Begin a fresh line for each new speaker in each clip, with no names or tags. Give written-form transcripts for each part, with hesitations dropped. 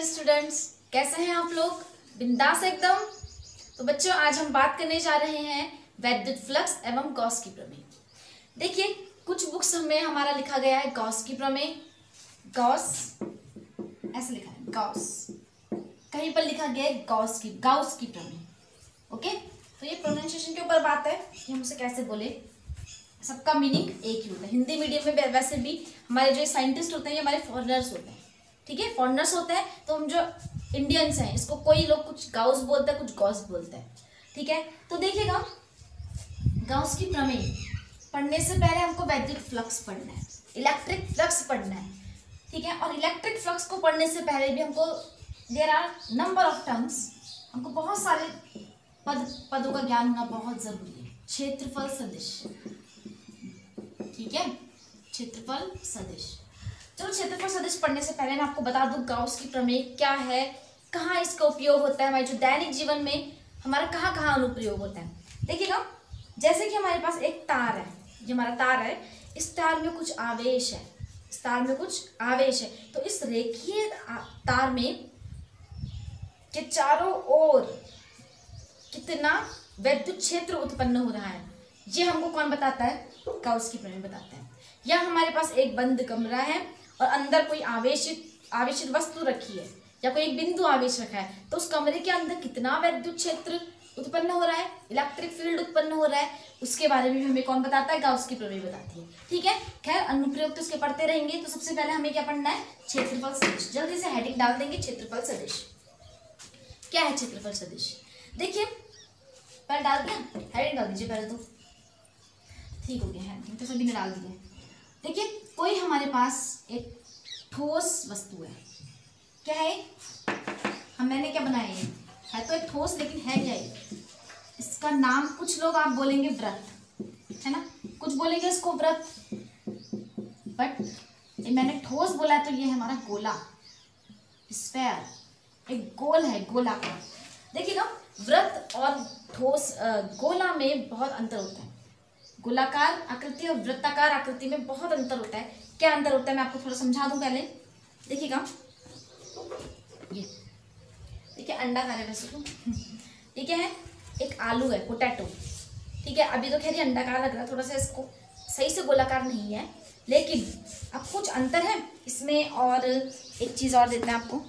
Students, कैसे हैं आप लोग? बिंदास एकदम। तो बच्चों, आज हम बात करने जा रहे हैं वैद्युत फ्लक्स एवं गॉस की प्रमेय। देखिए, कुछ बुक्स में हमारा लिखा गया है गॉस की प्रमेय, गॉस ऐसे लिखा है गॉस, कहीं पर लिखा गया है गाउस की प्रमेय। ओके, तो ये प्रोनाउंसिएशन के ऊपर बात है कि हम उसे कैसे बोले। सबका मीनिंग एक ही होता है। हिंदी मीडियम में वैसे भी हमारे जो साइंटिस्ट होते हैं ये हमारे फॉरेनर्स होते हैं, ठीक है, फॉरेनर्स होते हैं। तो हम जो इंडियंस हैं इसको कोई लोग कुछ गाउस बोलते हैं, कुछ गॉस बोलते हैं, ठीक है। तो देखिएगा, गाउस की प्रमेय पढ़ने से पहले हमको वैद्युत फ्लक्स पढ़ना है, इलेक्ट्रिक फ्लक्स पढ़ना है, ठीक है। और इलेक्ट्रिक फ्लक्स को पढ़ने से पहले भी हमको there are number of terms, हमको बहुत सारे पदों का ज्ञान होना बहुत जरूरी है। क्षेत्रफल सदिश, ठीक है, क्षेत्रफल सदिश। चलो, क्षेत्रफल सदिश पढ़ने से पहले मैं आपको बता दूं गाउस की प्रमेय क्या है, कहाँ इसका उपयोग होता है, हमारे जो दैनिक जीवन में हमारा कहाँ कहाँ अनुप्रयोग होता है। देखिएगा, जैसे कि हमारे पास एक तार है, ये हमारा तार है, इस तार में कुछ आवेश है, इस तार में कुछ आवेश है। तो इस रेखीय तार में के चारों ओर कितना वैद्युत क्षेत्र उत्पन्न हो रहा है, ये हमको कौन बताता है? गाउस की प्रमेय बताता है। या हमारे पास एक बंद कमरा है और अंदर कोई आवेशित वस्तु रखी है या कोई एक बिंदु आवेश रखा है, तो उस कमरे के अंदर कितना वैद्युत क्षेत्र उत्पन्न हो रहा है, इलेक्ट्रिक फील्ड उत्पन्न हो रहा है, उसके बारे में हमें कौन बताता है? गाउस की प्रमेय बताती है, ठीक है। खैर, अनुप्रयोग तो इसके पढ़ते रहेंगे। तो सबसे पहले हमें क्या पढ़ना है? क्षेत्रफल सदिश। जल्दी से हेडिंग डाल देंगे, क्षेत्रफल सदिश। क्या है क्षेत्रफल सदिश? देखिए, पहले डाल दिया, हेडिंग डाल दीजिए पहले, तो ठीक हो गया है, तो सभी ने डाल दिया। देखिए, कोई हमारे पास एक ठोस वस्तु है, क्या है? मैंने क्या बनाया है तो एक ठोस, लेकिन है क्या ये? इसका नाम कुछ लोग आप बोलेंगे व्रत, है ना, कुछ बोलेंगे इसको व्रत, बट ये मैंने ठोस बोला है तो ये है हमारा गोला, स्फेयर, एक गोल है, गोलाकार। देखिएगा, व्रत और ठोस गोला में बहुत अंतर होता है। गोलाकार आकृति और वृत्ताकार आकृति में बहुत अंतर होता है। क्या अंतर होता है मैं आपको थोड़ा समझा दूं पहले। देखिएगा, ये देखिए अंडाकार है वैसे तो, ठीक है, एक आलू है, पोटैटो, ठीक है। अभी तो खैर ये अंडाकार लग रहा है, थोड़ा सा इसको सही से गोलाकार नहीं है, लेकिन अब कुछ अंतर है इसमें। और एक चीज और देते हैं आपको,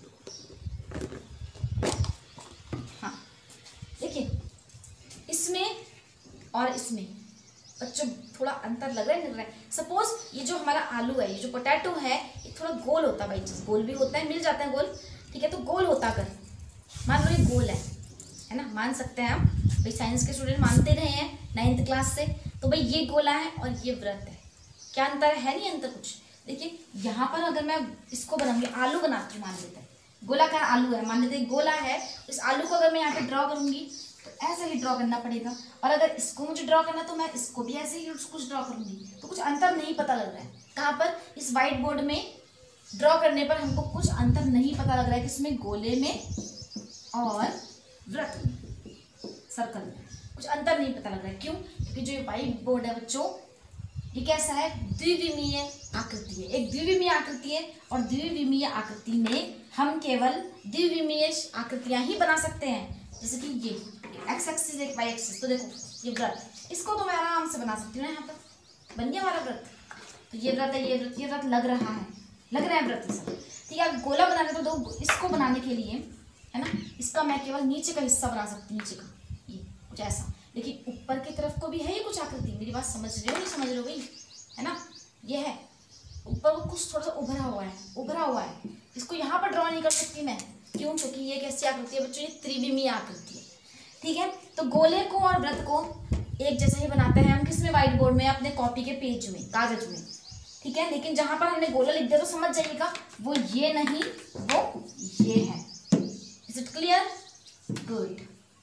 हाँ, देखिए, इसमें और इसमें बच्चों थोड़ा अंतर लग रहा है। सपोज ये जो हमारा आलू है, ये जो पोटैटो है, ये थोड़ा गोल होता है, भाई चीज गोल भी होता है, मिल जाता है गोल, ठीक है। तो गोल होता, अगर मान लो ये गोल है ना, मान सकते हैं हम, भाई साइंस के स्टूडेंट मानते रहे हैं 9th क्लास से। तो भाई ये गोला है और ये वृत्त है, क्या अंतर है? नहीं अंतर कुछ। देखिए, यहाँ पर अगर मैं इसको बनाऊंगी, आलू बनाती हूँ, मान लेते हैं गोलाकार आलू है, मान लेते हैं गोला है, इस आलू को अगर मैं यहाँ पे ड्रॉ करूंगी तो ऐसे ही ड्रॉ करना पड़ेगा। और अगर इसको मुझे ड्रॉ करना तो मैं इसको भी ऐसे ही कुछ ड्रॉ करूंगी, तो कुछ अंतर नहीं पता लग रहा है। कहाँ पर? इस व्हाइट बोर्ड में ड्रॉ करने पर हमको कुछ अंतर नहीं पता लग रहा है, किसमें? गोले में और वृत्त में, सर्कल में कुछ अंतर नहीं पता लग रहा है। क्यों? क्योंकि जो ये व्हाइट बोर्ड है बच्चों, ये कैसा है? द्विविमीय आकृति है, एक द्विविमीय आकृति है। और द्विविमीय आकृति में हम केवल द्विविमीय आकृतियां ही बना सकते हैं, जैसे कि ये एक्स एक्सिस, एक वाई एक्सिस। तो देखो, ये वृत्त, इसको तो मैं आराम से बना सकती हूँ ना, यहाँ पर बन गया हमारा वृत्त। तो ये वृत्त है, ये वृत्त लग रहा है वृत्त सब, ठीक है। अब गोला बनाने तो दो, इसको बनाने के लिए, है ना, इसका मैं केवल नीचे का हिस्सा बना सकती हूँ, नीचे का ये कुछ ऐसा। लेकिन ऊपर की तरफ को भी है ये कुछ आकृति, मेरी बात समझ रहे हो? नहीं समझ रहे हो भाई, है ना, ये है ऊपर को कुछ थोड़ा सा उभरा हुआ है, इसको यहाँ पर ड्रॉ नहीं कर सकती मैं। क्यों? क्योंकि ये कैसी आकृति है बच्चों? ये त्रिविमीय आकृति है, ठीक है। तो गोले को और वृत्त को एक जैसे ही बनाते हैं हम, किसमें? व्हाइट बोर्ड में, अपने कॉपी के पेज में, कागज में, ठीक है। लेकिन जहां पर हमने गोला लिख दिया तो समझ जाइएगा, वो ये नहीं, वो ये है। Is it clear? गुड।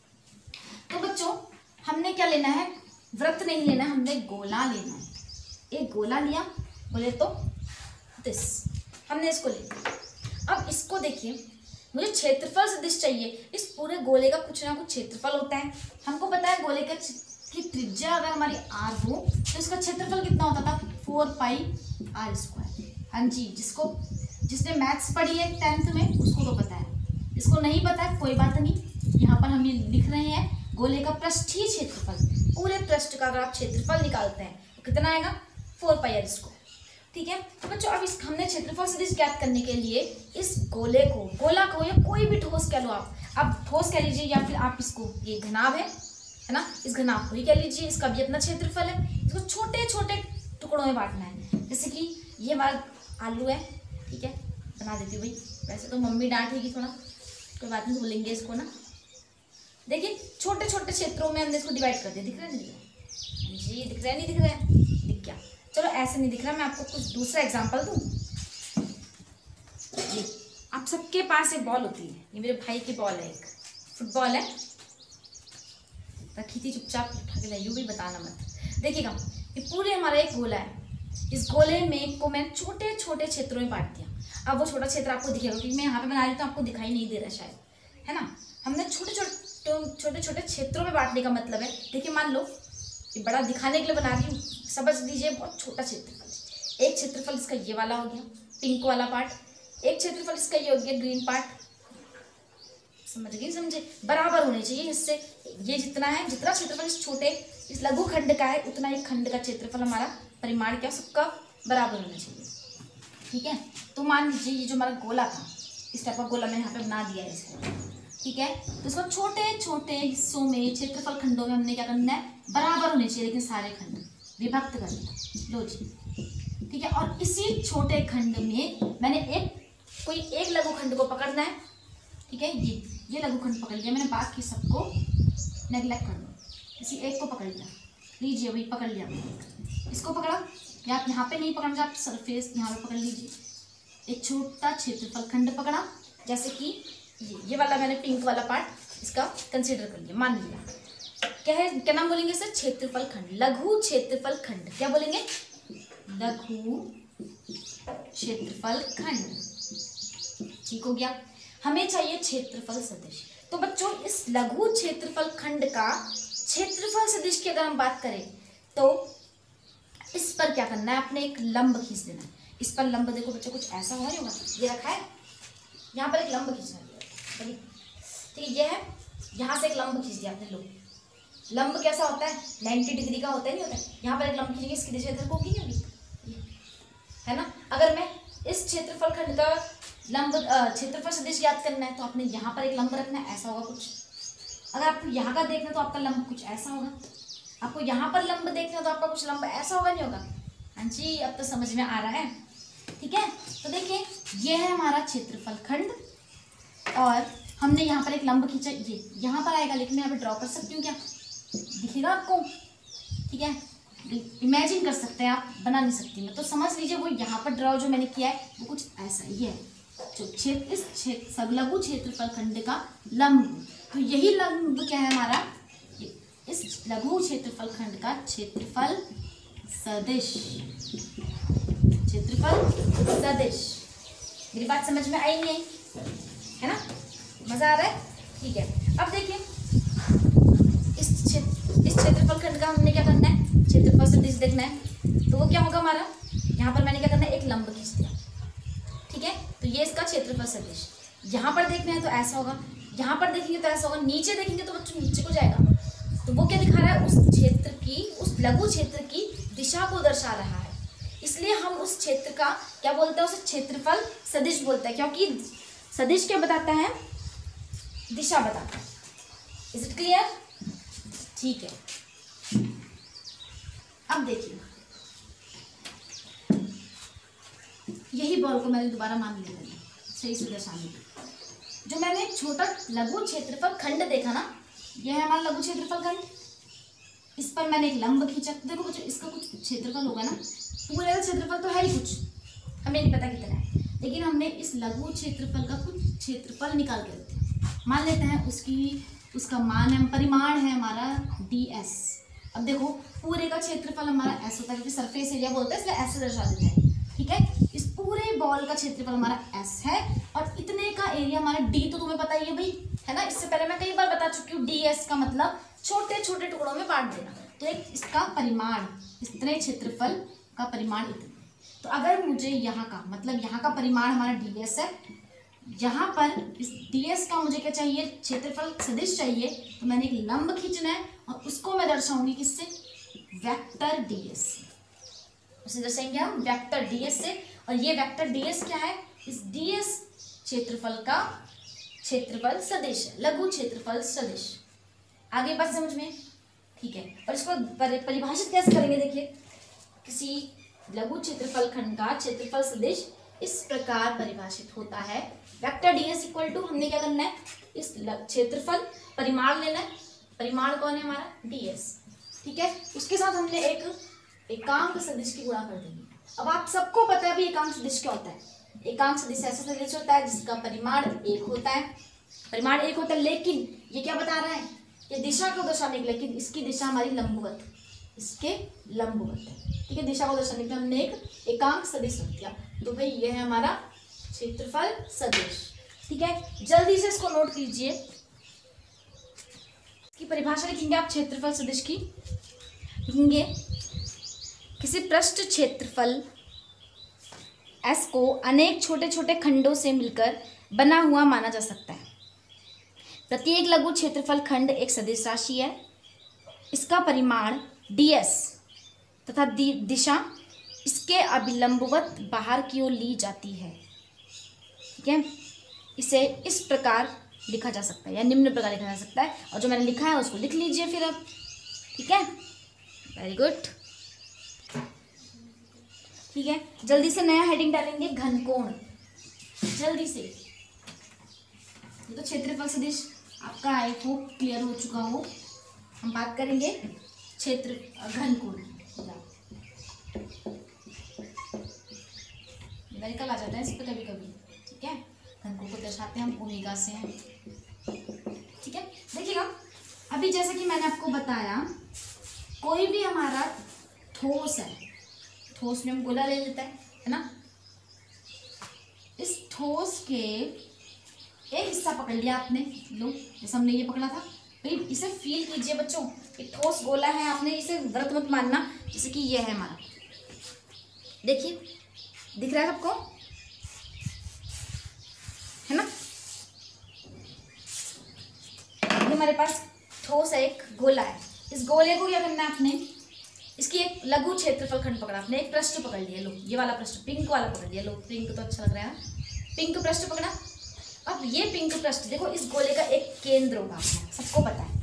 तो बच्चों, हमने क्या लेना है? वृत्त नहीं लेना, हमने गोला लेना है। एक गोला लिया, बोले तो दिस, हमने इसको ले लिया। अब इसको देखिए, मुझे क्षेत्रफल सदिश चाहिए। इस पूरे गोले का कुछ ना कुछ क्षेत्रफल होता है। हमको पता है गोले की त्रिज्या अगर हमारी r हो तो इसका क्षेत्रफल कितना होता था? 4 पाई r स्क्वायर। हाँ जी, जिसको जिसने मैथ्स पढ़ी है 10th में उसको तो पता है, इसको नहीं पता है कोई बात नहीं। यहाँ पर हम ये लिख रहे हैं गोले का पृष्ठीय क्षेत्रफल, पूरे पृष्ठ का अगर आप क्षेत्रफल निकालते हैं तो कितना आएगा 4πr स्क्वायर। ठीक है, तो बच्चों अब इस हमने क्षेत्रफल सदिश ज्ञात करने के लिए इस गोले को, गोला को या कोई भी ठोस कह लो आप ठोस कह लीजिए या फिर आप इसको, ये घनाभ है ना, इस घनाभ को ही कह लीजिए, इसका भी अपना क्षेत्रफल है। इसको छोटे छोटे टुकड़ों में बांटना है। जैसे कि ये हमारा आलू है, ठीक है, बना देती हूँ भाई, वैसे तो मम्मी डांटेगी थोड़ा, कोई बात नहीं, बोलेंगे इसको ना। देखिए छोटे छोटे क्षेत्रों में हमने इसको डिवाइड कर दिया, दिख रहा है नहीं जी, दिख रहा है नहीं दिख रहा है, दिख गया। चलो ऐसे नहीं दिख रहा, मैं आपको कुछ दूसरा एग्जांपल दूं। ये आप सबके पास एक बॉल होती है, ये मेरे भाई की बॉल है, एक फुटबॉल है, रखी थी चुपचाप, उठा के लाइयो भी, बताना मत। देखिएगा ये पूरे हमारा एक गोला है, इस गोले में को मैंने छोटे छोटे क्षेत्रों में बांट दिया। अब वो छोटा क्षेत्र आपको दिखेगा क्योंकि मैं यहाँ पे बना रही हूँ तो आपको दिखाई नहीं दे रहा शायद, है ना। हमने छोटे छोटे क्षेत्रों में बांटने का मतलब है, देखिए मान लो ये बड़ा दिखाने के लिए बना रही हूँ, समझ लीजिए बहुत छोटा क्षेत्रफल है। एक क्षेत्रफल इसका ये वाला हो गया पिंक वाला पार्ट, एक क्षेत्रफल इसका ये हो गया ग्रीन पार्ट, समझ गए, समझे, बराबर होने चाहिए हिस्से। ये जितना है, जितना क्षेत्रफल इस छोटे इस लघु खंड का है उतना एक खंड का क्षेत्रफल हमारा परिमाण क्या सबका बराबर होना चाहिए। ठीक है, तो मान लीजिए ये जो हमारा गोला था, इस टाइप का गोला मैंने यहाँ पे बना दिया है इसे, ठीक है, तो इसको छोटे छोटे हिस्सों में क्षेत्रफल खंडों में हमने क्या करना है, बराबर होने चाहिए, लेकिन सारे खंड विभक्त करना। लो जी, ठीक है, और इसी छोटे खंड में मैंने कोई एक लघु खंड को पकड़ना है। ठीक है, ये लघु खंड पकड़ लिया मैंने, बाकी सबको नेग्लेक्ट कर दो, किसी एक को पकड़ लिया, लीजिए भाई पकड़ लिया, इसको पकड़ा, या आप यहाँ पे नहीं पकड़ना, आप सरफेस यहाँ पे पकड़ लीजिए, एक छोटा क्षेत्रफल खंड पकड़ा, जैसे कि ये वाला मैंने पिंक वाला पार्ट इसका कंसीडर कर लिया, मान लिया, क्या है, क्या नाम बोलेंगे सर, क्षेत्रफल खंड, लघु क्षेत्रफल खंड, क्या बोलेंगे, लघु क्षेत्रफल खंड। ठीक हो गया, हमें चाहिए क्षेत्रफल सदिश। तो बच्चों इस लघु क्षेत्रफल खंड का क्षेत्रफल सदिश की अगर हम बात करें तो इस पर क्या करना है, आपने एक लंब खींच देना है। इस पर लंब देखो बच्चों कुछ ऐसा हो रहा होगा, ये रखा है, यहाँ पर एक लंब खींचना है, ठीक है, ये है, यहाँ से एक लंब खींच दिया आपने। लो, लंब कैसा होता है, 90 डिग्री का होता है, नहीं होता है, यहाँ पर एक लंब खींचेंगे, इसकी दिशा इधर को होगी, नहीं होगी, है ना। अगर मैं इस क्षेत्रफल खंड का लंब क्षेत्रफल सदिश ज्ञात करना है तो आपने यहाँ पर एक लंब रखना है, ऐसा होगा कुछ। अगर आपको यहाँ का देखना है तो आपका लंब कुछ ऐसा होगा, आपको यहाँ पर लंब देखना है तो आपका कुछ लंब ऐसा होगा, नहीं होगा। हाँ जी, अब तो समझ में आ रहा है। ठीक है, तो देखिए ये है हमारा क्षेत्रफल खंड और हमने यहाँ पर एक लंब खींचा, ये यहाँ पर आएगा, लेकिन मैं यहाँ पर ड्रॉ कर सकती हूँ, क्या दिखेगा आपको, ठीक है, इमेजिन कर सकते हैं आप, बना नहीं सकती मैं, तो समझ लीजिए वो यहाँ पर ड्रॉ जो मैंने किया है वो कुछ ऐसा ही है, जो लघु क्षेत्रफल खंड का लंब। तो यही लंब क्या है हमारा, इस लघु क्षेत्रफल खंड का क्षेत्रफल सदिश, क्षेत्रफल सदिश। मेरी बात समझ में आई नहीं आई, है ना, मजा आ रहा है। ठीक है, अब देखिए इस क्षेत्रफल खंड का हमने क्या करना है, क्षेत्रफल सदिश देखना है, तो वो क्या होगा हमारा, यहाँ पर मैंने क्या करना है, एक लंब खींच दिया, ठीक है, तो ये इसका क्षेत्रफल सदिश। यहाँ पर देखना है तो ऐसा होगा, यहाँ पर देखेंगे तो ऐसा होगा, नीचे देखेंगे तो बच्चों नीचे को जाएगा, तो वो क्या दिखा रहा है, उस क्षेत्र की, उस लघु क्षेत्र की दिशा को दर्शा रहा है, इसलिए हम उस क्षेत्र का क्या बोलते हैं, उसे क्षेत्रफल सदिश बोलते हैं, क्योंकि सदिश क्या बताता है, दिशा बताता है। Is it clear? ठीक है, अब देखिए यही बॉल को मैंने दोबारा मान लिया सही से दर्शाने के, जो मैंने छोटा लघु क्षेत्रफल खंड देखा ना, यह है हमारा लघु क्षेत्रफल खंड, इस पर मैंने एक लंब खींचा, देखो बच्चों इसका कुछ क्षेत्रफल होगा ना, पूरे का क्षेत्रफल तो है ही कुछ, हमें नहीं पता कितना है, लेकिन हमने इस लघु क्षेत्रफल का कुछ क्षेत्रफल निकाल के रखते हैं, मान लेते हैं उसका मान है, परिमाण है हमारा ds। अब देखो पूरे का क्षेत्रफल हमारा s होता है, क्योंकि सरफेस एरिया बोलते हैं इसलिए ऐसे दर्शा देते हैं, ठीक है। इस पूरे बॉल का क्षेत्रफल हमारा s है और इतने का एरिया हमारा d, तो तुम्हें पता ही है भाई, है ना, इससे पहले मैं कई बार बता चुकी हूँ, ds का मतलब छोटे छोटे टुकड़ों में बांट देना, तो एक इसका परिमाण, इतने क्षेत्रफल का परिमाण इतना, तो अगर मुझे यहाँ का मतलब यहाँ का परिमाण हमारा ds है, यहाँ पर इस ds का मुझे क्या चाहिए, क्षेत्रफल सदिश चाहिए, तो मैंने एक लंब खींचना है और उसको मैं दर्शाऊंगी किससे, वेक्टर ds से। उसे दर्शाएंगे हम वेक्टर ds से। और ये वेक्टर ds क्या है, इस ds क्षेत्रफल का क्षेत्रफल सदिश है, लघु क्षेत्रफल सदिश। आगे बात समझ में, ठीक है। और इसको परिभाषित कैसे करेंगे, देखिए किसी लघु क्षेत्रफल खंड का क्षेत्रफल सदिश इस प्रकार परिभाषित होता है, वेक्टर ds इक्वल टू, हमने क्या करना है, इस क्षेत्रफल परिमाण लेना है, परिमाण कौन है हमारा, ds, ठीक है। उसके साथ हमने एक एकांक सदिश की गुणा कर देंगे। अब आप सबको पता है भी एकांक सदिश क्या होता है। एकांक सदिश ऐसा सदिश होता है जिसका परिमाण 1 होता है, परिमाण 1 होता है, लेकिन ये क्या बता रहा है, ये दिशा को दर्शाने के लिए, लेकिन इसकी दिशा हमारी लंबवत, इसके लंबवत है, ठीक है। दिशा को दर्शाने के लिए हमने एक एकांक सदिश रख दिया, तो भाई ये है हमारा क्षेत्रफल सदिश, ठीक है। जल्दी से इसको नोट कीजिए, इसकी परिभाषा लिखेंगे आप क्षेत्रफल सदिश की, लिखेंगे किसी पृष्ठ क्षेत्रफल S को अनेक छोटे छोटे खंडों से मिलकर बना हुआ माना जा सकता है। प्रत्येक लघु क्षेत्रफल खंड एक सदिश राशि है, इसका परिमाण ds तथा दिशा इसके अभिलंबवत बाहर की ओर ली जाती है, ठीक है। इसे इस प्रकार लिखा जा सकता है या निम्न प्रकार लिखा जा सकता है, और जो मैंने लिखा है उसको लिख लीजिए फिर अब, ठीक है, वेरी गुड, ठीक है। जल्दी से नया हेडिंग डालेंगे, घनकोण, जल्दी से। ये तो क्षेत्रफल सदिश आपका आई होप क्लियर हो चुका हो। हम बात करेंगे क्षेत्र घनकोण, न्यूमेरिकल आ जाता है इस पर कभी कभी, ठीक है। घनकोण को दर्शाते हैं हम ओमेगा से हैं, ठीक है। देखिएगा अभी जैसा कि मैंने आपको बताया, कोई भी हमारा ठोस है, ठोस में हम गोला ले लेता है ना। इस ठोस के एक हिस्सा पकड़ लिया आपने, लो जैसे हमने ये पकड़ा था, भाई इसे फील कीजिए बच्चों, एक ठोस गोला है, आपने इसे व्रत मत मानना, जैसे कि ये है हमारा, देखिए दिख रहा है आपको, है ना। ये हमारे पास ठोस है, एक गोला है, इस गोले को क्या करना है आपने, इसकी एक लघु क्षेत्रफल खंड पकड़ा आपने, एक पृष्ठ पकड़ लिया, लो ये वाला पृष्ठ, पिंक वाला पकड़ लिया, लो पिंक तो अच्छा लग रहा है, पिंक पृष्ठ पकड़ा। अब ये पिंक पृष्ठ देखो, इस गोले का एक केंद्र होगा, सबको पता है,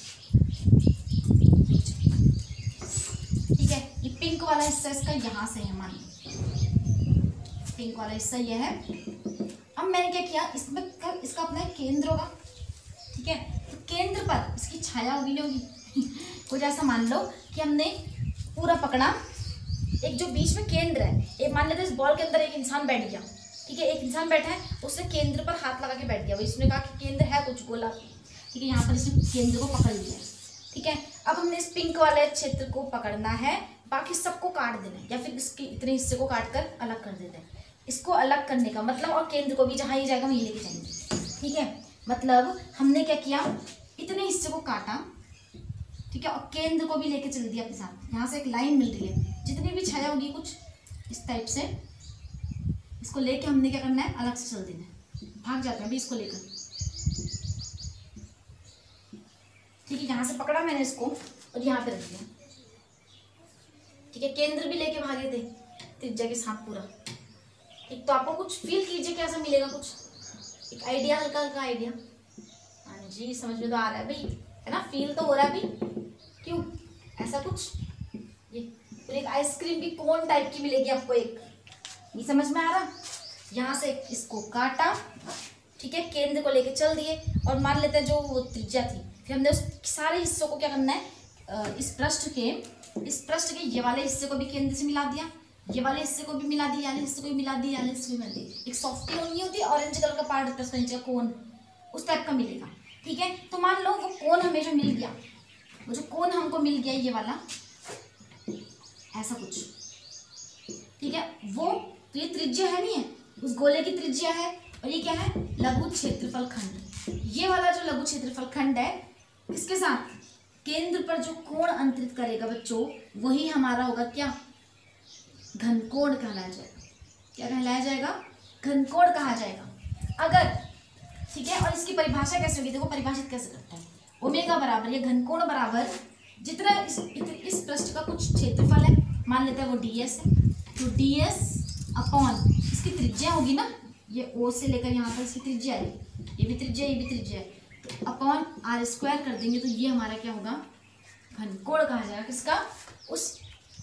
ठीक है। ये पिंक वाला हिस्सा इसका यहाँ से है, मान लो पिंक वाला हिस्सा ये है। अब मैंने क्या किया, इसमें इसका अपना एक केंद्र होगा, ठीक है। तो केंद्र पर इसकी छाया होगी कुछ ऐसा मान लो कि हमने पूरा पकड़ा, एक जो बीच में केंद्र है, एक मान लेते हैं इस बॉल के अंदर एक इंसान बैठ गया, ठीक है, एक इंसान बैठा है, उसने केंद्र पर हाथ लगा के बैठ गया, इसने कहा कि केंद्र है कुछ गोला, ठीक है, यहाँ पर इसने केंद्र को पकड़ लिया, ठीक है। अब हमने इस पिंक वाले क्षेत्र को पकड़ना है, बाकी सबको काट देना है, या फिर इसके इतने हिस्से को काट कर अलग कर देते हैं। इसको अलग करने का मतलब, और केंद्र को भी जहाँ ये जाएगा वहीं लेके जाएंगे, ठीक है। मतलब हमने क्या किया, इतने हिस्से को काटा, ठीक है, और केंद्र को भी लेके चल दिया अपने साथ। यहाँ से एक लाइन मिल रही है, जितनी भी छाया होगी कुछ इस टाइप से, इसको लेके हमने क्या करना है, अलग से चल देना है, भाग जाते हैं अभी इसको लेकर, ठीक है। यहाँ से पकड़ा मैंने इसको और यहाँ पे रख दिया, ठीक है। केंद्र भी लेके भागे थे त्रिज्या के साथ पूरा। एक तो आपको कुछ फील कीजिए कैसा मिलेगा, कुछ एक आइडिया, हल्का हल्का आइडिया, हाँ जी समझ में तो आ रहा है भाई, है ना, फील तो हो रहा है अभी, क्यों ऐसा कुछ, ये एक आइसक्रीम की कोन टाइप की मिलेगी आपको, एक ये समझ में आ रहा। यहाँ से इसको काटा, ठीक है, केंद्र को लेके चल दिए, और मान लेते हैं जो वो त्रिज्या थी, फिर हमने उस सारे हिस्सों को क्या करना है, इस पृष्ठ के ये वाले हिस्से को भी केंद्र से मिला दिया, ये वाले हिस्से को भी मिला दिया, हिस्से को भी मिला दिया, हिस्से को भी मिला दिया। एक सॉफ्ट कोन नहीं होती, ऑरेंज कलर का पार्ट प्लस नीचे का कोन, उस टाइप का मिलेगा, ठीक है। तो मान लो वो कोन हमें जो मिल गया, वो जो कोन हमको मिल गया ये वाला, ऐसा कुछ, ठीक है, वो तो ये त्रिज्या है नहीं है, उस गोले की त्रिज्या है, और ये क्या है, लघु क्षेत्रफल खंड। ये वाला जो लघु क्षेत्रफल खंड है, इसके साथ केंद्र पर जो कोण अंतरित करेगा बच्चों, वही हमारा होगा क्या, घनकोण कहलाया जाएगा। क्या कहलाया जाएगा? घनकोण कहा जाएगा। अगर ठीक है, और इसकी परिभाषा कैसे होगी? देखो परिभाषित कैसे करते हैं। ओमेगा बराबर या घनकोण बराबर जितना इस पृष्ठ का कुछ क्षेत्रफल है, मान लेते हैं वो ds है, तो ds अपॉन इसकी त्रिज्या होगी ना, ये O से लेकर यहाँ पर इसकी त्रिज्या है, ये भी त्रिज्या, ये भी त्रिज्या है, तो अपॉन r² कर देंगे तो ये हमारा क्या होगा? घनकोण कहा जाएगा। किसका? उस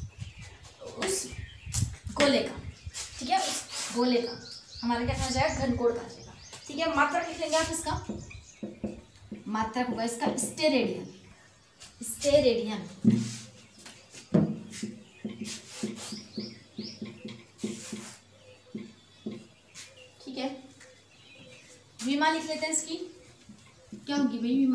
गोले का। ठीक है, उस गोले का हमारा क्या कहा जाएगा? घनकोण कहा जाएगा। ठीक है, मात्रक लिख लेंगे आप इसका। मात्रक होगा इसका स्टेरेडियन। स्टेरेडियन ठीक है। विमा लिख लेते हैं इसकी। क्या होगी भाई विमा?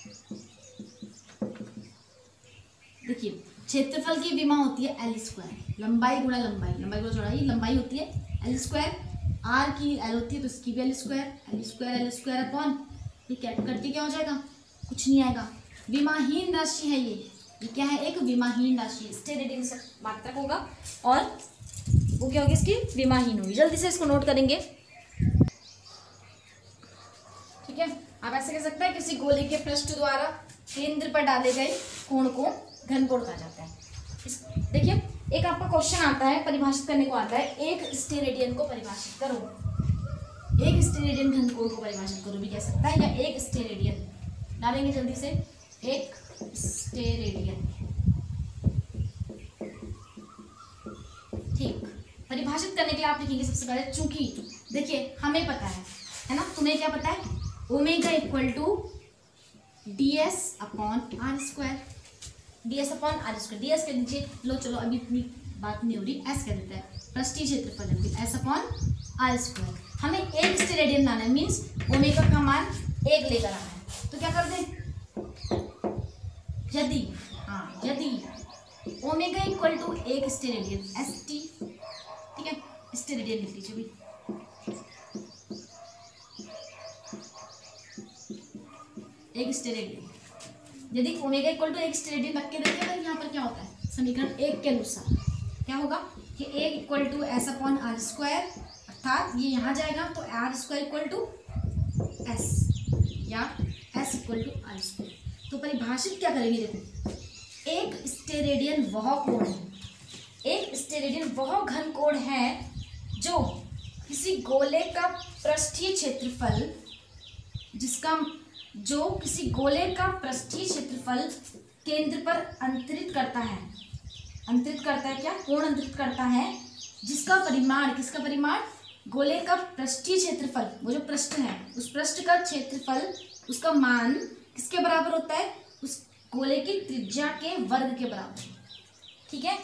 देखिए क्षेत्रफल की विमा होती है L², लंबाई गुणा लंबाई, लंबाई गुणा चौड़ाई, लंबाई होती है L², r की L होती है तो इसकी भी L² अपॉन ये कैट करके क्या हो जाएगा? कुछ नहीं आएगा। विमाहीन राशि है ये क्या है? एक विमाहीन राशि। स्टेरेडियन मात्रक होगा और वो क्या होगी? इसकी विमाहीन होगी। जल्दी से इसको नोट करेंगे। ठीक है, आप ऐसे कह सकते हैं किसी गोले के पृष्ठ द्वारा केंद्र पर डाले गए कोण को घनकोण कहा जाता है। देखिए एक आपका क्वेश्चन आता है, परिभाषित करने को आता है, एक स्टेरेडियन को परिभाषित करो, एक स्टेरेडियन घनकोण को परिभाषित करो भी कह सकता है, या एक स्टेरेडियन डालेंगे जल्दी से, एक स्टेरेडियन। ठीक, परिभाषित करने के लिए आप लिखेंगे सबसे पहले, चूंकि देखिए हमें पता है ना, तुम्हें क्या पता है? Omega equal to ds upon r², ds upon r²। ds के नीचे लो, चलो अभी इतनी बात नहीं हो रही, s कह देता है, पृष्ठीय क्षेत्रफल है, s अपॉन r²। हमें एक स्टेरेडियन लाना है, मीन्स ओमेगा का मान 1 लेकर आना है। तो क्या कर दें? यदि ओमेगा इक्वल टू एक स्टेरेडियन st, ठीक है, स्टेरेडियन लिख लीजिए भी, एक स्टेरेडियन। यदि ओमेगा इक्वल टू एक स्टेरेडियन रख के देखिए तो यहाँ पर क्या होता है? समीकरण 1 के अनुसार क्या होगा कि a equal to s upon r², अर्थात ये यहाँ जाएगा तो r² इक्वल टू s या s इक्वल टू r²। तो परिभाषित क्या करेंगे? देखो एक स्टेरेडियन वह कोण है, एक स्टेरेडियन वह घनकोण है जो किसी गोले का पृष्ठीय क्षेत्रफल किसी गोले का पृष्ठीय क्षेत्रफल केंद्र पर अंतरित करता है। अंतरित करता है क्या? कोण अंतरित करता है, जिसका परिमाण, किसका परिमाण? गोले का पृष्ठीय क्षेत्रफल, वो जो पृष्ठ है उस पृष्ठ का क्षेत्रफल, उसका मान किसके बराबर होता है? उस गोले की त्रिज्या के वर्ग के बराबर। ठीक है,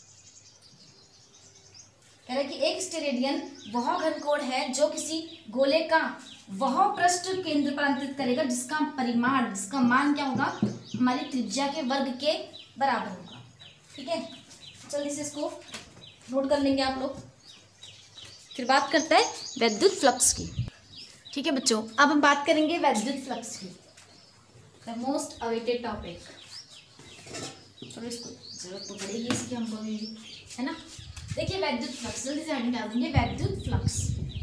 कह रहा है कि एक स्टेरेडियन वह घनकोण है जो किसी गोले का वह पृष्ठ केंद्र पर अंतरित करेगा जिसका परिमाण, जिसका मान क्या होगा? हमारी त्रिज्या के वर्ग के बराबर होगा। ठीक है, जल्दी से इसको नोट कर लेंगे आप लोग। फिर बात करते हैं वैद्युत फ्लक्स की। ठीक है बच्चों, अब हम बात करेंगे वैद्युत फ्लक्स की, द मोस्ट अवेटेड टॉपिक। चलो इसको जरूरत तो पड़ेगी इसकी हमको भी, है ना। देखिए वैद्युत फ्लक्स, जल्दी से हेडिंग डाल देंगे, वैद्युत फ्लक्स।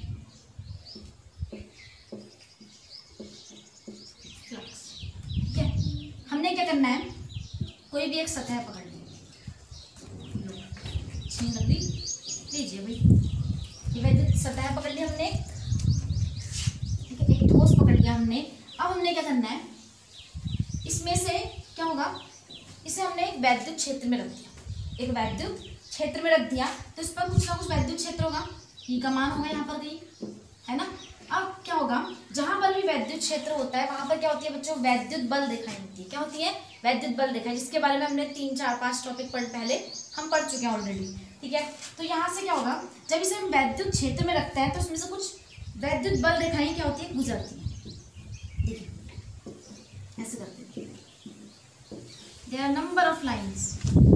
ठीक है, हमने क्या करना है? कोई भी एक सतह पकड़ ली, छीन लग रही, लीजिए भाई, ये वैद्युत सतह पकड़ ली हमने, ठीक है, एक ठोस पकड़ लिया हमने। अब हमने क्या करना है? इसमें से क्या होगा? इसे हमने एक वैद्युत क्षेत्र में रख दिया, एक वैद्युत क्षेत्र में रख दिया, तो इस पर कुछ ना कुछ वैद्युत क्षेत्र होगा, ई का मान होगा यहाँ पर कहीं, है ना। अब क्या होगा? जहां पर भी वैद्युत क्षेत्र होता है वहां पर क्या होती है बच्चों? वैद्युत बल दिखाई देती है। क्या होती है? वैद्युत बल दिखाई, जिसके बारे में हमने 3, 4, 5 टॉपिक पहले हम पढ़ चुके हैं ऑलरेडी। ठीक है, तो यहाँ से क्या होगा? जब इसे हम वैद्युत क्षेत्र में रखते हैं तो उसमें से कुछ वैद्युत बल रेखाएं क्या होती है? गुजरती है। देखिए ऐसे करते हैं, there are number of lines,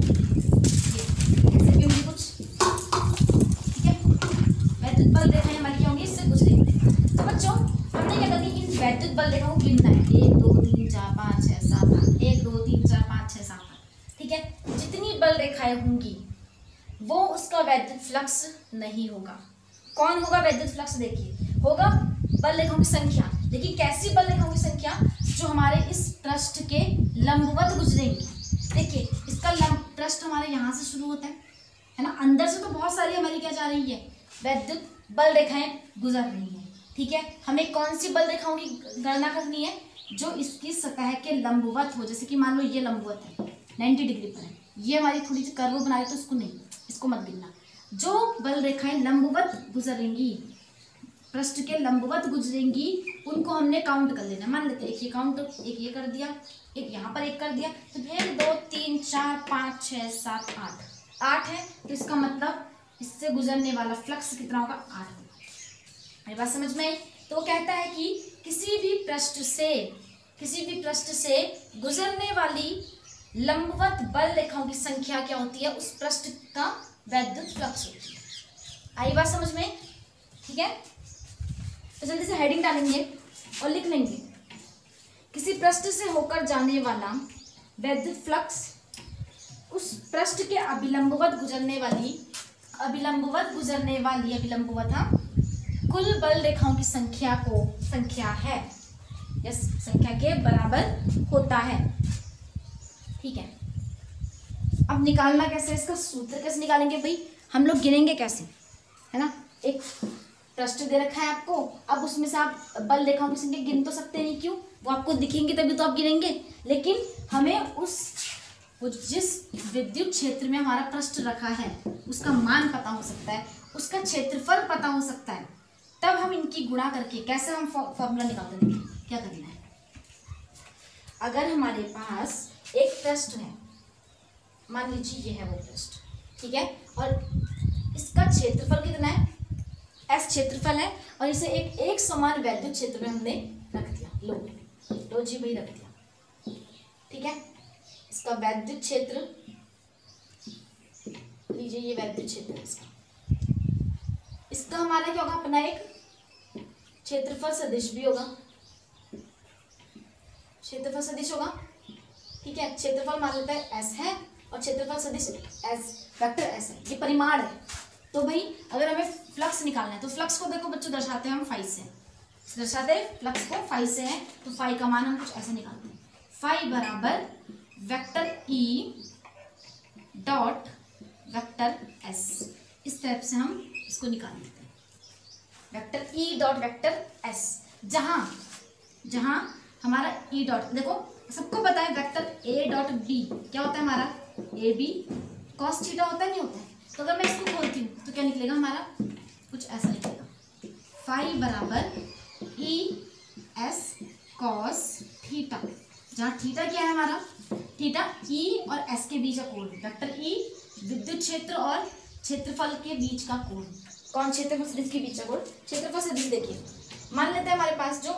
ऐसे भी होंगी कुछ। ठीक है, वैद्युत बल रेखाएं हमारी क्या होंगी? इससे गुजरेंगे। तो बच्चों हमने क्या करनी है? इन वैद्युत बल रेखाओं को गिनना है, 1, 2, 3, 4, 5, 6, 7, 8, 1, 2, 3, 4, 5, 6, 7, 8। ठीक है, जितनी बल रेखाएं होंगी वो उसका वैद्युत फ्लक्स नहीं होगा। कौन होगा वैद्युत फ्लक्स? देखिए होगा बल रेखाओं की संख्या। देखिए कैसी बल रेखाओं की संख्या? जो हमारे इस पृष्ठ के लंबवत गुजरेंगी। देखिए इसका पृष्ठ हमारे यहाँ से शुरू होता है ना, अंदर से तो बहुत सारी हमारी क्या जा रही है, वैद्युत बल रेखाएं गुजर रही हैं। ठीक है, हमें कौन सी बल रेखाओं की गणना करनी है? जो इसकी सतह के लंबवत हो। जैसे कि मान लो ये लंबवत है, 90 डिग्री पर है, ये हमारी थोड़ी सी कर्व बना रही, तो इसको नहीं, इसको मत गिनना। जो बल रेखाएं लंबवत गुजरेंगी, पृष्ठ के लंबवत गुजरेंगी, उनको हमने काउंट कर लेना। मान लेते हैं एक ये काउंट, एक ये कर दिया, एक यहाँ पर एक कर दिया, तो 1 2 3 4 5 6 7 8 है। तो इसका मतलब इससे गुजरने वाला फ्लक्स कितना होगा? 8 होगा। मेरी बात समझ में आई? तो वो कहता है कि किसी भी पृष्ठ से गुजरने वाली लंबवत बल रेखाओं की संख्या क्या होती है? उस पृष्ठ का वैद्युत फ्लक्स होती है। आई बात समझ में? ठीक है, तो जल्दी से हेडिंग डालेंगे और लिख लेंगे, किसी पृष्ठ से होकर जाने वाला वैद्युत फ्लक्स उस पृष्ठ के अभिलंबवत गुजरने वाली कुल बल रेखाओं की संख्या है, यस, संख्या के बराबर होता है। ठीक है, अब निकालना कैसे? इसका सूत्र कैसे निकालेंगे भाई? हम लोग गिनेंगे कैसे, है ना? एक पृष्ठ दे रखा है आपको, अब उसमें से आप बल रेखाओं की संख्या गिन तो सकते नहीं, क्यों? वो आपको दिखेंगे तभी तो आप गिनेंगे। लेकिन हमें जिस विद्युत क्षेत्र में हमारा पृष्ठ रखा है उसका मान पता हो सकता है, उसका क्षेत्रफल पता हो सकता है, तब हम इनकी गुणा करके कैसे हम फॉर्मूला निकालते हैं। क्या करना है? अगर हमारे पास एक पृष्ठ है, मान लीजिए ये है वो पृष्ठ, ठीक है, और इसका क्षेत्रफल कितना है? S क्षेत्रफल है, और इसे एक समान वैद्युत क्षेत्र में हमने रख दिया, लो जी भाई, रख दिया। ठीक है, इसका वैद्युत क्षेत्र लीजिए, ये वैद्युत क्षेत्र है इसका हमारा क्या होगा? अपना एक क्षेत्रफल सदिश भी होगा, क्षेत्रफल सदिश होगा। ठीक है, क्षेत्रफल मान लेते हैं S है और क्षेत्रफल सदिश S वेक्टर S है, ये परिमाण है। तो भाई अगर हमें फ्लक्स निकालना है तो फ्लक्स को देखो बच्चों दर्शाते हैं हम फाई से, दर्शाते हैं फ्लक्स को फाई से है, तो फाई का मान हम कुछ ऐसे निकालते हैं, फाई बराबर vector E dot vector S। इस टाइप से हम इसको निकाल लेते हैं, vector E dot vector S। जहां हमारा E डॉट, देखो सबको पता है वेक्टर A डॉट B क्या होता है हमारा? AB cos थीटा होता है, नहीं होता है? तो अगर मैं इसको खोलती हूँ तो क्या निकलेगा हमारा? कुछ ऐसा निकलेगा, फाई बराबर E S cos थीटा, जहाँ थीटा क्या है हमारा? थीटा E और S के बीच का कोण, वेक्टर E विद्युत क्षेत्र और क्षेत्रफल के बीच का कोण। कौन? क्षेत्रफल सदिश के बीच का कोण। क्षेत्रफल सदिश देखिए, मान लेते हैं हमारे पास जो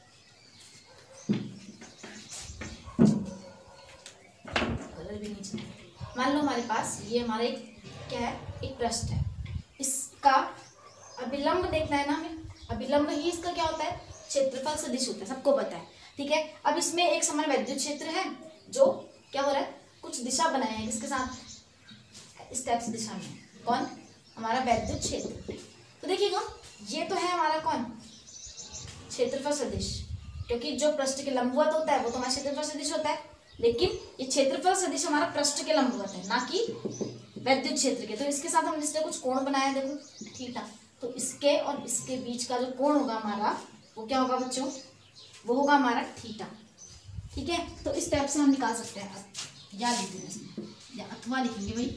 कलर भी नहीं चाहिए, मान लो हमारे पास ये हमारा एक क्या है? एक पृष्ठ है, इसका अभिलंब देखना है ना हमें, अभिलंब ही इसका क्या होता है? क्षेत्रफल सदिश होता है, सबको पता है। ठीक है, अब इसमें एक समान वैद्युत क्षेत्र है जो क्या हो रहा है? कुछ दिशा बनाए हैं, किसके साथ? इस टाइप से दिशा में, कौन? हमारा वैद्युत क्षेत्र। तो देखिएगा ये तो है हमारा कौन? क्षेत्रफल सदिश, क्योंकि जो पृष्ठ के लंबवत होता है वो तो हमारा क्षेत्रफल सदिश होता है, लेकिन ये क्षेत्रफल सदिश हमारा पृष्ठ के लंबवत है, ना कि वैद्युत क्षेत्र के। तो इसके साथ हमने इसलिए कुछ कोण बनाया, देखो थीटा, तो इसके और इसके बीच का जो कोण होगा हमारा वो क्या होगा बच्चों? वो होगा हमारा थीटा। ठीक है, तो इस टाइप से हम निकाल सकते हैं, या लिख देंगे इसमें, या अथवा लिखेंगे भाई,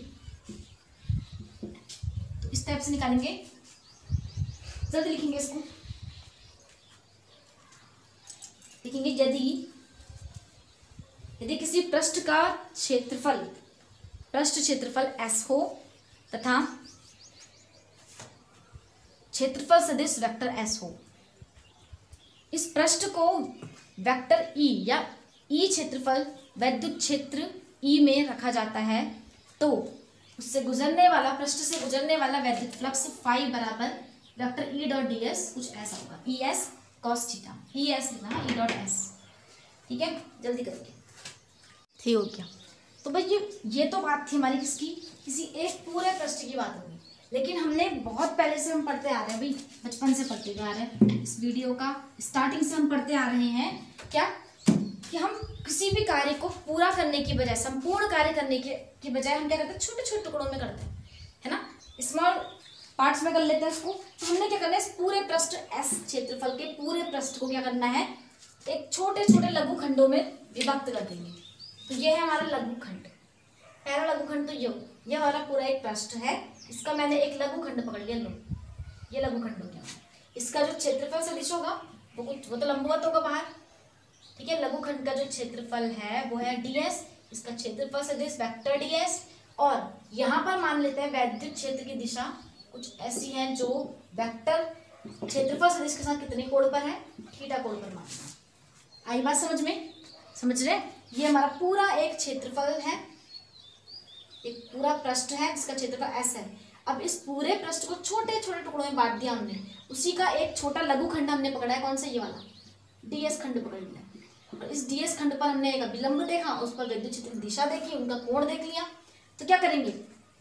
तो इस टाइप से निकालेंगे, जल्दी लिखेंगे इसको, लिखेंगे यदि किसी पृष्ठ का पृष्ठ क्षेत्रफल S हो तथा क्षेत्रफल सदिश वेक्टर S हो, इस पृष्ठ को वेक्टर E या E क्षेत्रफल वैद्युत क्षेत्र E में रखा जाता है, तो उससे गुजरने वाला, पृष्ठ से गुजरने वाला वैद्युत फ्लक्स फाई बराबर वेक्टर E डॉट ds कुछ ऐसा होगा, ES cos थीटा, ES लिखना, E डॉट S। ठीक है, जल्दी करेंगे, ठीक हो गया। तो भाई ये तो बात थी हमारी किसकी, किसी एक पूरे पृष्ठ की बात होगी। लेकिन हमने बहुत पहले से हम पढ़ते आ रहे हैं भाई, बचपन से पढ़ते आ रहे हैं, इस वीडियो का स्टार्टिंग से हम पढ़ते आ रहे हैं क्या, कि हम किसी भी कार्य को पूरा करने की बजाय, संपूर्ण कार्य करने के बजाय हम क्या करते हैं, छोटे छोटे टुकड़ों में करते हैं, है ना, स्मॉल पार्ट्स में कर लेते हैं इसको। तो हमने क्या करना है, इस पूरे पृष्ठ एस क्षेत्रफल के पूरे पृष्ठ को क्या करना है, एक छोटे छोटे लघु खंडों में विभक्त कर देंगे। तो ये है हमारा लघु खंड, पहला लघु खंड। तो ये हमारा पूरा एक पृष्ठ है, इसका मैंने एक लघु खंड पकड़ लिया, लो ये लघु खंड हो गया। इसका जो क्षेत्रफल सदिश होगा वो तो लंबवत होगा बाहर, ठीक है। लघु खंड का जो क्षेत्रफल है वो है ds, इसका क्षेत्रफल सदिश वेक्टर ds। और यहाँ पर मान लेते हैं वैद्युत क्षेत्र की दिशा कुछ ऐसी है जो वेक्टर क्षेत्रफल सदिश के साथ कितने कोण पर है, थीटा कोण पर मानना है। आई बात समझ में, समझ रहे। ये हमारा पूरा एक क्षेत्रफल है, एक पूरा पृष्ठ है जिसका क्षेत्रफल s है। अब इस पूरे पृष्ठ को छोटे छोटे टुकड़ों में बांट दिया हमने, उसी का एक छोटा लघु खंड हमने पकड़ा है, कौन सा, ये वाला ds खंड पकड़ लिया। और इस ds खंड पर हमने एक अभिलंब देखा, उस पर विद्युत क्षेत्र की दिशा देखी, उनका कोण देख लिया। तो क्या करेंगे,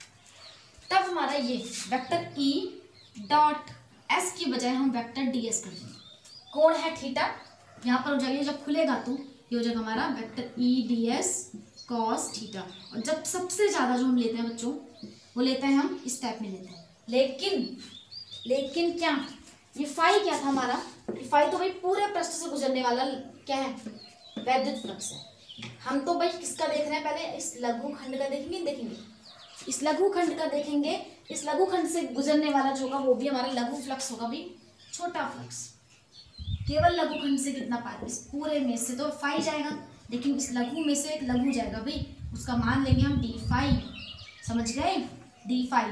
तब हमारा ये वेक्टर E डॉट s की बजाय हम वेक्टर ds कर देंगे। कोण है थीटा, यहाँ पर हो जाएगा, जब खुलेगा तो ये हो जाएगा हमारा vector E ds cos theta. और जब सबसे ज्यादा जो हम लेते हैं बच्चों, वो लेते हैं हम इस टाइप में लेते हैं। लेकिन क्या, ये फाई क्या था हमारा, फाई तो भाई पूरे पृष्ठ से गुजरने वाला क्या है, वैद्युत फ्लक्स है। हम तो भाई किसका देख रहे हैं, पहले इस लघु खंड का देखेंगे, इस लघु खंड का देखेंगे। इस लघु खंड से गुजरने वाला जो होगा वो भी हमारा लघु फ्लक्स होगा भी, छोटा फ्लक्स। केवल लघु खंड से कितना पार, इस पूरे में से तो फाई जाएगा, लेकिन इस लघु में से एक लघु जाएगा भाई, उसका मान लेंगे हम डी फाई, समझ गए, डी फाई,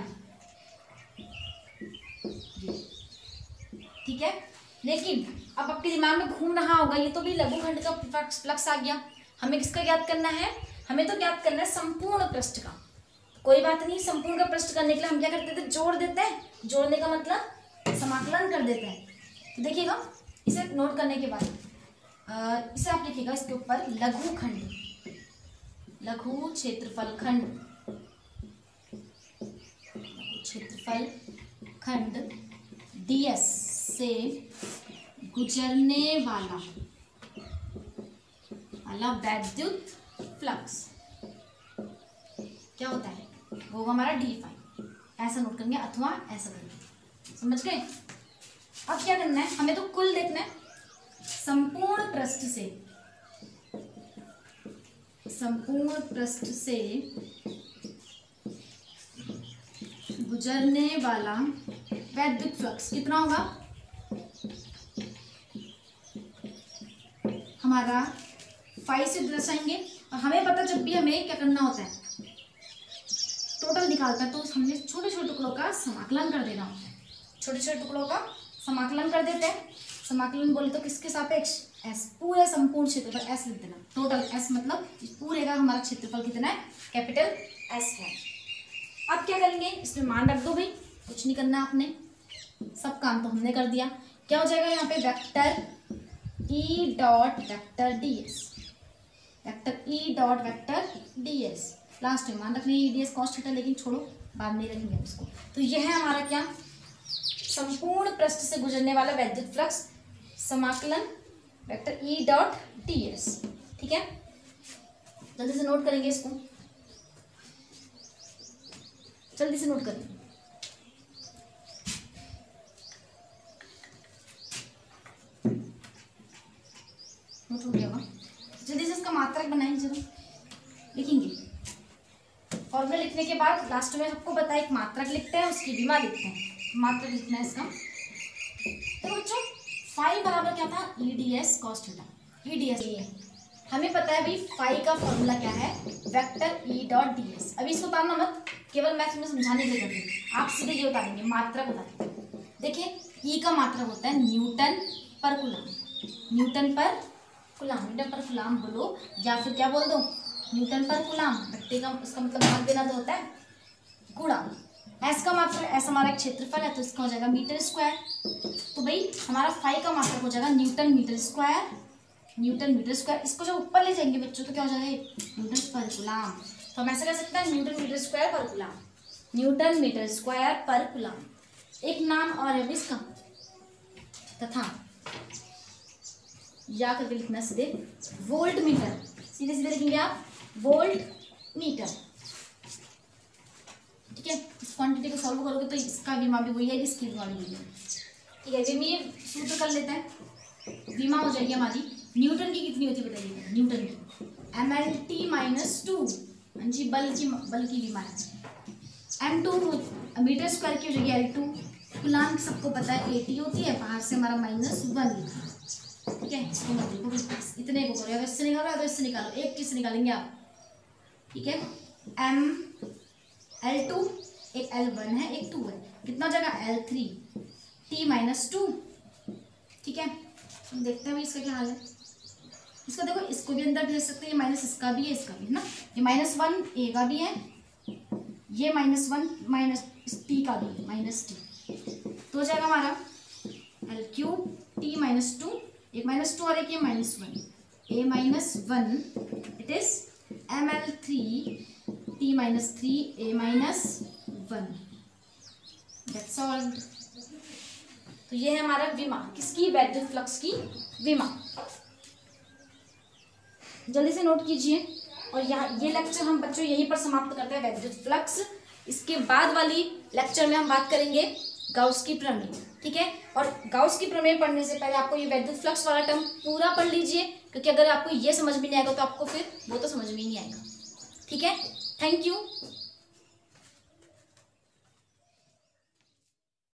ठीक है। लेकिन अब आपके दिमाग में घूम रहा होगा, ये तो भी लघु खंड का फ्लक्स आ गया, हमें किसका ज्ञात करना है, हमें तो ज्ञात करना है संपूर्ण पृष्ठ का। कोई बात नहीं, संपूर्ण का पृष्ठ करने के लिए हम क्या करते थे, जोड़ देते हैं, जोड़ने का मतलब समाकलन कर देते हैं। तो देखिएगा, इसे नोट करने के बाद इसे आप लिखिएगा, इसके ऊपर लघु खंड, लघु क्षेत्रफल खंड, क्षेत्रफल खंड ds से गुजरने वाला वैद्युत फ्लक्स क्या होता है, वो हमारा डी फाई, ऐसा नोट करेंगे अथवा ऐसा करेंगे, समझ गए। अब क्या करना है, हमें तो कुल देखना है, संपूर्ण पृष्ठ से गुजरने वाला वैद्युत फ्लक्स कितना होगा, हमारा फाई से दर्शाएंगे। और हमें पता, जब भी हमें क्या करना होता है, टोटल निकालता है, तो हमने छोटे छोटे टुकड़ों का समाकलन कर देना होता है, छोटे छोटे टुकड़ों का समाकलन कर देते हैं। समाकलन बोले तो किसके सापेक्ष, s, पूरे संपूर्ण क्षेत्रफल s लिख देना, टोटल s मतलब इस पूरे का हमारा क्षेत्रफल कितना है, कैपिटल S है। अब क्या करेंगे, इसमें मान रख दो भाई, कुछ नहीं करना आपने, सब काम तो हमने कर दिया। क्या हो जाएगा यहाँ पे, vector E dot vector ds, vector E dot vector ds, last में मान रखने E ds cos थीटा, लेकिन छोड़ो बाद में रखेंगे इसको। तो यह है हमारा क्या, संपूर्ण पृष्ठ से गुजरने वाला वैद्युत फ्लक्स, समाकलन वेक्टर E डॉट ds, ठीक है। जल्दी से नोट करेंगे इसको, जल्दी से नोट करेंगे। नोट हो गया होगा, जल्दी से इसका मात्रक बनाएंगे, चलो लिखेंगे। फॉर्मूला लिखने के बाद लास्ट में सबको पता है, एक मात्रक लिखते हैं, उसकी विमा लिखते हैं, मात्रक लिखना है इसका। तो बच्चों फाई बराबर क्या था, E D S cos theta, E D S, हमें पता है भाई फाई का फॉर्मूला क्या है, vector E dot D S. अभी इसको उतारना मत, केवल मैं तुम्हें समझाने के लिए कर रही हूँ, आप सीधे ये उतारेंगे, मात्रक उतारेंगे। देखिए ई का मात्रक होता है न्यूटन पर कूलम, न्यूटन पर कूलम, न्यूटन पर कूलम बोलो, या फिर क्या बोल दो, न्यूटन पर कूलम। घट्टे का इसका मतलब भाग देना तो होता है गुणा। एस का मात्रक, एस हमारा एक क्षेत्रफल है, तो इसका हो जाएगा मीटर स्क्वायर। तो भाई हमारा फाई का मात्रक हो जाएगा newton metre square, newton metre square. इसको जब ऊपर ले जाएंगे बच्चों तो क्या हो जाएगा, न्यूटन पर कूलम। तो हम ऐसा कर सकते हैं न्यूटन मीटर स्क्वायर पर कूलम, न्यूटन मीटर स्क्वायर पर कूलम। एक नाम और है इसका, तथा या करके लिखना सीधे वोल्ट मीटर, सीधे सीधे लिखेंगे आप वोल्ट मीटर। ठीक है, इस क्वांटिटी को सॉल्व करोगे तो इसका विमा भी वही है, इसकी विमा भी वही है। ठीक है, विमीय सूत्र कर लेते हैं। विमा हो जाएगी हमारी, न्यूटन की कितनी होती है बताइए, न्यूटन की MLT-2, हाँ जी, बल की विमा है। M2 मीटर स्क्वायर की हो जाएगी L2, कूलाम की सबको पता है 80 होती है, बाहर से हमारा -1 लिखा। ठीक है, इसको मत लिखो, इतने को करो, अगर इससे निकालो तो इससे निकालो, एक किससे निकालेंगे आप। ठीक है, L2, एक L1 है, एक 2 है, कितना हो जाएगा L3 T-2। ठीक है, हम देखते हैं इसका क्या हाल है। इसका देखो, इसको भी अंदर भेज सकते हैं, ये माइनस इसका भी है, इसका भी है ना, ये -1 ए का भी है, ये -1 माइनस टी का भी -t, तो हो जाएगा हमारा L3 T-2, एक -2 और एक ये -1, A-1, it is ML3 T-3 A-1, that's all. तो ये है हमारा विमा, किसकी, वैद्युत फ्लक्स की विमा। जल्दी से नोट कीजिए। और यहाँ ये लेक्चर हम बच्चों यहीं पर समाप्त करते हैं, वैद्युत फ्लक्स। इसके बाद वाली लेक्चर में हम बात करेंगे गाउस की प्रमेय। ठीक है, और गाउस की प्रमेय पढ़ने से पहले आपको ये वैद्युत फ्लक्स वाला टर्म पूरा पढ़ लीजिए, क्योंकि अगर आपको ये समझ में नहीं आएगा तो आपको फिर वो तो समझ में ही नहीं आएगा। ठीक है, थैंक यू।